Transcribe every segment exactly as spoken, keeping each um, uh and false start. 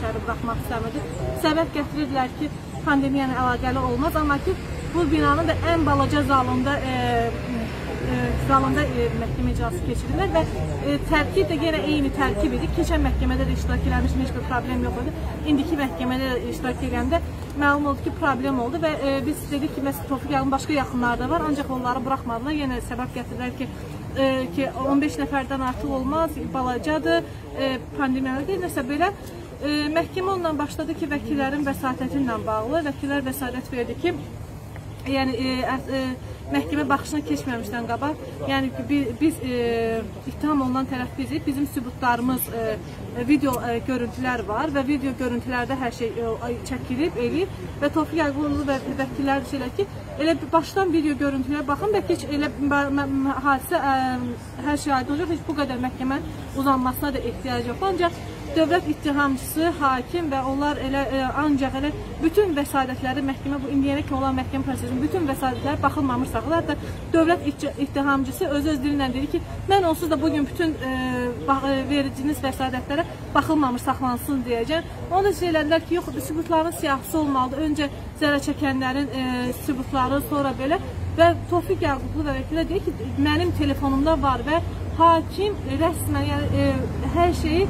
vəkilləri buraxmaq istəmirdi. Səbəb gətirirdilər ki, pandemiya ilə əlaqəli olmaz, amma ki, bu binanın da ən balaca zalında e, e, zalında e, məhkəmə icrası keçirirlər və e, tərkib də yenə eyni tərkib idi. Keçən məhkəmədə də iştirak eləmişdim, heç bir problem yox idi. İndiki məhkəmədə də iştirak edəndə məlum oldu ki, problem oldu və e, biz dedik ki, məsələn, Tofiq Yağın başqa yaxınları da var, ancaq onları buraxmadılar. Yenə səbəb gətirdilər ki, e, ki on beş nəfərdən artıq olmaz, balacadır, e, pandemiyadır, nəsə belə. E, məhkəmə ondan başladı ki, vəkillərin vəsatəti ilə bağlı, vəkillər vəsatət verdi ki, yəni e, e, məhkəmə baxışına keçməmişdən qabaq, yəni biz, biz e, ittiham olunan tərəf bizik, bizim sübutlarımız e, video e, görüntülər var və video görüntülərdə hər şey e, çəkilib, eləyib və Tofiq Yağıboğlu və vəkillər şeylər ki, elə başdan video görüntülərə baxın, bəlkə heç elə hadisə ə, hər şey aydın olacaq, heç bu qədər məhkəmə uzanmasına da ehtiyac yox. Ancaq dövlət ittihamçısı, hakim və onlar elə ə, ancaq elə bütün vəsadətləri məhkəmə, bu indiyənə olan məhkəmə prosesinin bütün vəsadətləri baxılmamış saxlar. Hətta dövlət ittihamçısı öz-öz dilinlə dedi ki, mən onsuz da bugün bütün ə, vericiniz vəsadətlərə baxılmamış saxlansın deyəcəm. Onu da söylədilər ki, yox, sübutların siyahısı olmalıdır. Öncə zərər çəkənlərin ə, sübutları, sonra belə və Tofiq Yağıboğlu və vəkillər deyir ki, mənim telefonumda var və hakim rəsmən yəni, ə, hər şeyi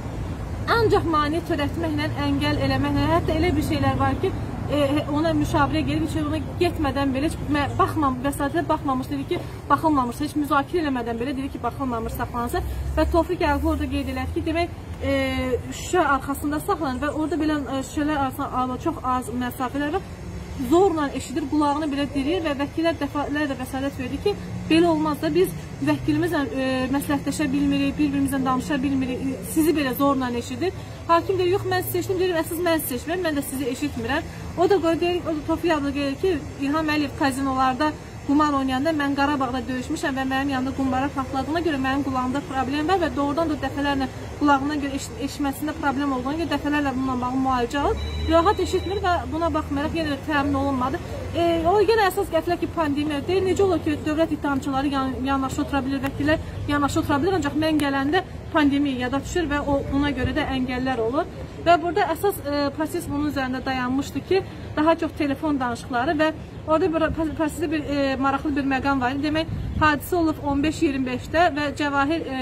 ancaq mani törətməklə, əngəl eləməklə, hətta elə bir şeylər var ki, e, ona müşavirə gelib, heç ona getmədən belə, heç baxmam, vəsatətə baxmamış, dedi ki, baxılmamış, heç müzakirə eləmədən belə, dedi ki, baxılmamış saxlansa və Tofiq Yağıboğlu orada qeyd edir ki, demək, e, şüşə arxasında saxlanır və orada belə şüşələr arasında çox az məsafələr var, zorla eşidir, qulağını belə dirir və vəkillər dəfələrlə vəsatət verdi ki, belə olmaz da biz vəkilimizlə e, məsləhətləşə bilmirik, bir-birimizlə danışa bilmirik, sizi belə zorla eşidir. Hakim deyir, yox, mən sizi eşitdim, deyir, əsas mən sizi eşitmirəm, mən də sizi eşitmirəm. O da qoyur, deyir, o da Tofiq Yağıboğlu deyir ki, İlham Əliyev kazinolarda qumar oynayanda mən Qarabağda döyüşmüşəm və mənim yanında qumbara patladığına görə mənim qulağımda problem var və doğrudan da dəfələrlə qulağından görə eş eşitməsində problem olduğuna görə dəfələrlə bununla bağlı müalicə alır. Rahat eşitmir və buna baxmayaraq yenə də təmin olunmadı. E, o yenə əsas gətirilər ki, pandemiya deyil. Necə olur ki, dövlət ittihamçıları yan, yanaşı otura bilir, vəkillər yanaşı otura bilir, ancaq mən gələndə pandemiya yada düşür və o, buna görə də əngəllər olur. Və burada əsas e, proses bunun üzərində dayanmışdı ki, daha çox telefon danışıqları və orada prosesdə bir e, maraqlı bir məqam var. Demək, hadisə olub on beş iyirmi beşdə və Cəvahir e,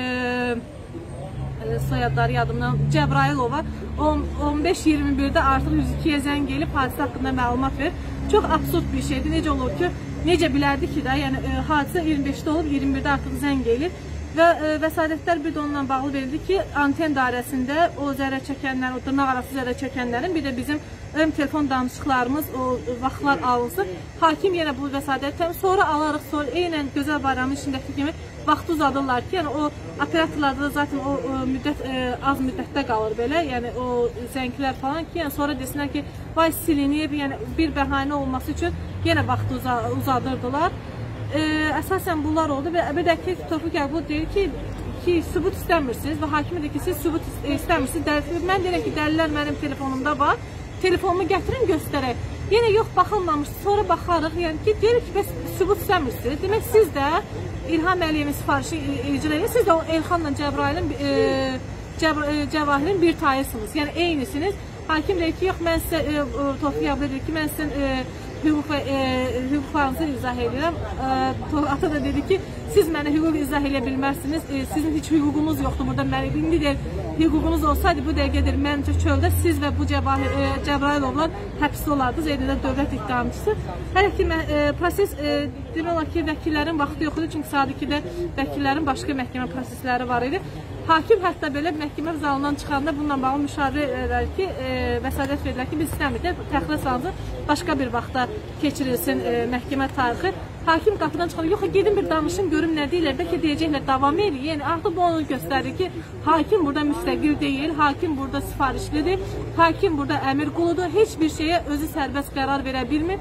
e, soyadları yadımdan Cəbrailova on beş iyirmi birdə artıq yüz ikiyə zəng gelib hadisə haqqında məlumat verir. Çox absurd bir şeydir. Necə olur ki, necə bilərdi ki də, yəni e, hadisə iyirmi beşdə olub, iyirmi birdə artıq zəng gelib. Və e, vəsadətlər bir də onunla bağlı verildi ki, anten dairəsində o zərər çəkənlər, o dırnaq arası zərər çəkənlərin, bir də bizim ön telefon danışıqlarımız, o vaxtlar alınsın. Hakim yenə bu vəsadətləri sonra alarıq, sonra eynən Gözəl Bayramın içindəki kimi vaxt uzadırlar ki, yəni o operatorlarda da zaten o, o müddət e, az müddətdə qalır belə, yəni o zənglər falan ki, yəni sonra desinlər ki, vay silinib, yəni bir bəhanə olması üçün yenə vaxtı uza, uzadırdılar. E, əsasən bunlar oldu və bir də ki, Tofiq Yağıboğlu deyir ki, ki sübut istəmirsiniz və hakim deyir ki, siz sübut istəmirsiniz. Dəl mən deyirəm ki, dəlillər mənim telefonumda var, telefonumu gətirin göstərək. Yenə yox, baxılmamış, sonra baxarıq, yəni ki, deyir ki, bəs sübut istəmirsiniz. Demək, siz də İlham Əliyevin sifarişi icra edin, siz də o Elxanla Cəbrailin, e, Cəbra, e, Cəvahirin bir tayısınız, yəni eynisiniz. Hakim deyir ki, yox, mən sizə, e, Tofiq Yağıboğlu deyir ki, mən sizin e, hüquq və e, hüquqlarınızı izah edirəm. E, ata da dedi ki, siz mənə hüquq izah edə bilmərsiniz, e, sizin heç hüququnuz yoxdur burada. Mən indi deyir, hüququnuz olsaydı bu dəqiqədir məncə çöldə siz və bu Cəvahir, e, Cəbrailovlar həbsdə olardınız, eynilə dövlət ittihamçısı. Hələ ki, e, proses e, demək olar ki, vəkillərin vaxtı yox idi, çünki saat ikidə vəkillərin başqa məhkəmə prosesləri var idi. Hakim hətta belə məhkəmə zalından çıxanda bununla bağlı müşavirə edər ki, e, vəsadət verirlər ki, biz istəmirik, təxirə salınca başqa bir vaxtda keçirilsin e, məhkəmə tarixi. Hakim qapıdan çıxanda, yox, gedin bir danışın, görüm nə deyirlər, bəlkə deyəcəklər, davam edir. Yəni, artıq bu onu göstərir ki, hakim burada müstəqil deyil, hakim burada sifarişlidir, hakim burada əmir quludur, heç bir şeyə özü sərbəst qərar verə bilmir.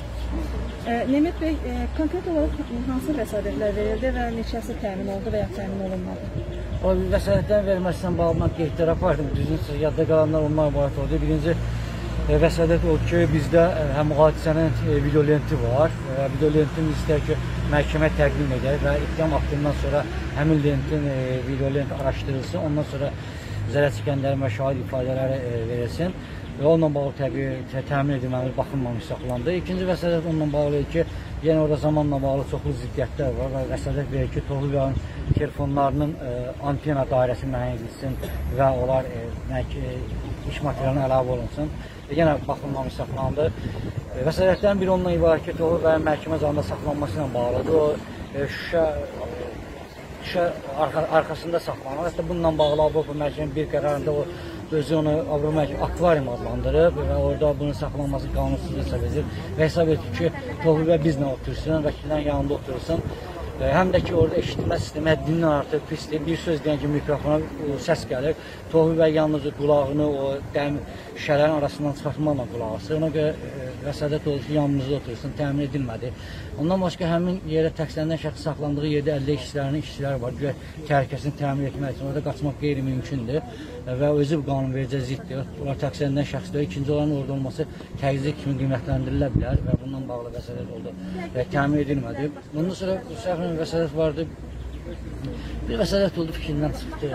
Nemət bəy, e, konkret olaraq hansı vəsadətlər verildi və neçəsi təmin oldu və ya təmin olunmadı? O vəsadətlərin verilməsindən bağlı mən qeydlər apardım, düzünsə yadda qalanlar ondan ibarət oldu. Birinci e, vəsadət o ki, bizdə e, həm hadisənin e, videolenti var, e, videolentini istər ki, məhkəmə təqdim edər və ittiham aktından sonra həmin lentin e, videolent araşdırılsın, ondan sonra zərər çəkənlərin və şahid ifadələri e, verilsin. Və onunla bağlı təbii təmin edilməli, baxılmamış saxlandı. İkinci vəsatət onunla bağlı ki, yenə orada zamanla bağlı çoxlu ziddiyyətlər var və vəsatət verir ki, Toğrul bəyin telefonlarının e, antena dairəsi müəyyən edilsin və onlar e, e, iş materialına əlavə olunsun. E, yenə baxılmamış saxlandı. E, vəsatətlərin biri onunla ibarət ki, Toğrul bəyin məhkəmə zalında saxlanması ilə bağlıdır. O e, Şuşa Şuşa arxa, arxasında saxlanır. Hətta bununla bağlı Avropa məhkəmənin bir qərarında o özü onu Avropa məhkəməsi akvarium adlandırıb və orada bunun saxlanması qanunsuz hesab edir və hesab edir ki, Toğrul bəy bizlə otursun, vəkillərin yanında otursun. Həm də ki, orada eşitmə sistemi həddindən artıq pisdir. Bir söz deyən ki, mikrofona səs gəlir. Toğrul bəy yalnız qulağını o dəm şüşələrin arasından çıxartmaqla qulaq asır. Ona görə vəsatət olur ki, yanımızda otursun, təmin edilmədi. Ondan başqa həmin yerə təqsirlənən şəxs saxlandığı yerdə əldə işçilərinin işçilər var. Güya təhlükəsini təmin etmək üçün orada qaçmaq qeyri-mümkündür və özü bu qanunvericə ziddir. Onlar təqsirlənən şəxslər, ikinci olanın orada olması təzyiq kimi qiymətləndirilə bilər və bundan bağlı vəsatət oldu. Təmin edilmədi. Bundan sonra səhvlə vəsatət vardı. Bir vəsatət oldu, fikrindən çıxdı.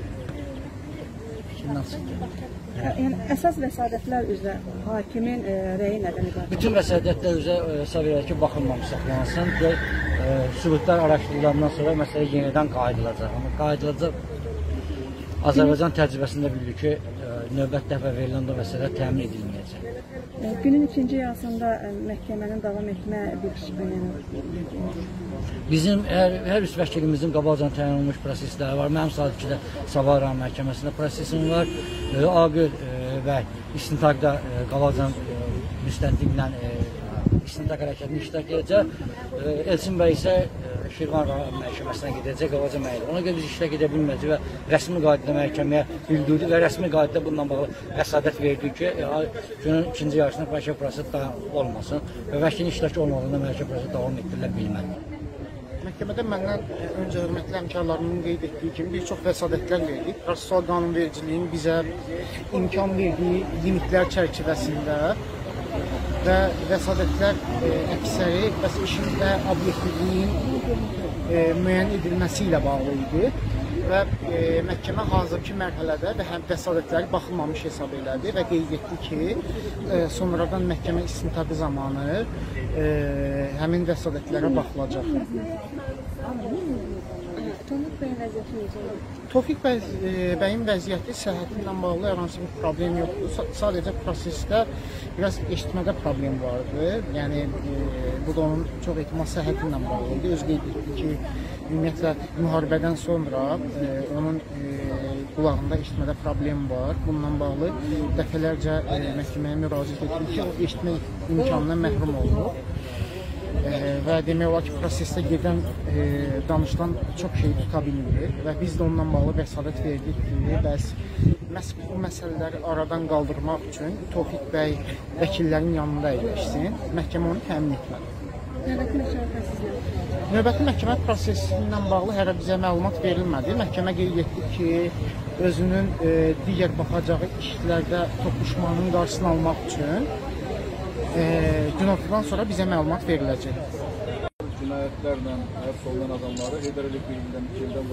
Fikrindən çıxdı. Yəni, əsas vəsadətlər üzrə hakimin e, rəyi nədən ibarət? Bütün vəsadətlər üzrə hesab edir ki, baxılmamış saxlansın və e, sübutlar araşdırılandan sonra məsələ yenidən qayıdılacaq. Amma qayıdılacaq Azərbaycan təcrübəsində bildik ki, e, növbət dəfə verilən o vəsatət təmin edilməyəcək. E, günün ikinci yarısında e, məhkəmənin davam etmə bir Bizim hər, hər üst vəkilimizin qabaqcadan təyin olunmuş prosesləri var. Mənim Sadiqdə Sabah rayon məhkəməsində prosesim var. E, Ağır e, və istintaqda e, qabaqcadan e, müstəntiqlə e, istintaq hərəkətini iştirak edəcək. E, Elçin bəy isə e, Şirvan rayon məhkəməsinə gedəcək, qabaqcadan məhkəməyə. Ona görə biz iştirak edə bilməyəcək və rəsmi qaydada məhkəməyə bildirdik və rəsmi qaydada bununla bağlı vəsatət verdik ki, e, günün ikinci yarısında məhkəmə prosesi olmasın və vəkilin iştirakı olmadığında məhkəmə prosesi davam etdirilə bilməli. Məhkəmədə məndən öncə hörmətli həmkarlarımın qeyd etdiyi kimi bir çox vəsadətlər verdik. Prosessual qanunvericiliyin bizə imkan verdiyi limitlər çərçivəsində və vəsadətlər e, əksəri bəs işin və obyektivliyin e, müəyyən edilməsi ilə bağlı idi və e, məhkəmə hazırki mərhələdə və həm vəsadətləri baxılmamış hesab elədi və qeyd etdi ki, e, sonradan məhkəmə istintaqı zamanı e, həmin vəsadətlərə baxılacaq. Tofiq bəyin vəziyyəti necə? Tofiq bəy, e, bəyin vəziyyəti səhhəti ilə bağlı hər hansı bir problem yoxdur. Sadəcə prosesdə biraz eşitmədə problem vardı. Yəni e, bu da onun çox ehtimal səhhəti ilə bağlı idi. Öz qeyd etdi ki, ümumiyyətlə müharibədən sonra e, onun e, qulağında eşitmədə problem var. Bununla bağlı dəfələrcə e, məhkəməyə müraciət etdi ki, o eşitmə imkanından məhrum oldu. E, və demək olar ki, prosesdə gedən e, danışılan çox şey tuta bilmir və biz də onunla bağlı vəsadət verdik ki, bəs məhz bu məsələləri aradan qaldırmaq üçün Tofiq bəy vəkillərin yanında əyləşsin, məhkəmə onu təmin etməli. Növbəti məhkəmə prosesi? Növbəti məhkəmə prosesi ilə bağlı hələ bizə məlumat verilmədi. Məhkəmə qeyd etdi ki, özünün e, digər baxacağı işlərdə toqquşmanın qarşısını almaq üçün e, günortadan sonra bizə məlumat veriləcək. Cinayətlərlə həbs olunan adamları Heydər Əliyev bir ildən, iki ildən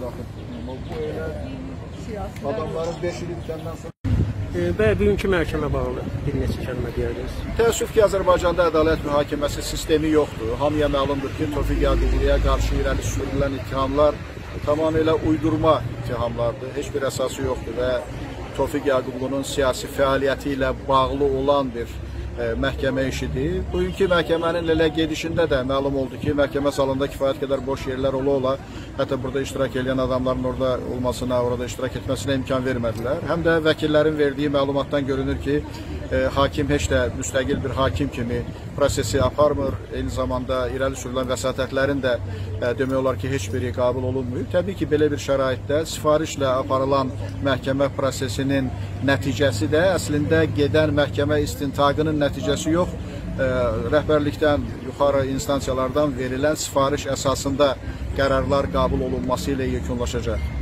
buraxıb. Adamların beş il ildən sonra Bəli, bugünkü məhkəmə bağlı bir neçə kəlmə deyərdiniz. Təəssüf ki, Azərbaycanda ədalət mühakiməsi sistemi yoxdur. Hamıya məlumdur ki, Tofiq Yaqubluya qarşı irəli sürülən ittihamlar tamamilə uydurma ittihamlardır. Heç bir əsası yoxdur və Tofiq Yaqublunun siyasi fəaliyyəti ilə bağlı olan bir e, məhkəmə işidir. Bugünkü məhkəmənin elə gedişində də məlum oldu ki, məhkəmə salonunda kifayət qədər boş yerlər ola-ola, hətta burada iştirak edən adamların orada olmasına, orada iştirak etməsinə imkan vermədilər. Həm də vəkillərin verdiyi məlumatdan görünür ki, e, hakim heç də müstəqil bir hakim kimi prosesi aparmır. Eyni zamanda irəli sürülən vəsatətlərin də e, demək olar ki, heç biri qəbul olunmuyor. Təbii ki, belə bir şəraitdə sifarişlə aparılan məhkəmə prosesinin nəticəsi də əslində gedən məhkəmə istintaqının nəticəsi yox, e, rəhbərlikdən, yuxarı instansiyalardan verilən sifariş əsasında qərarlar qəbul olunması ilə yekunlaşacaq.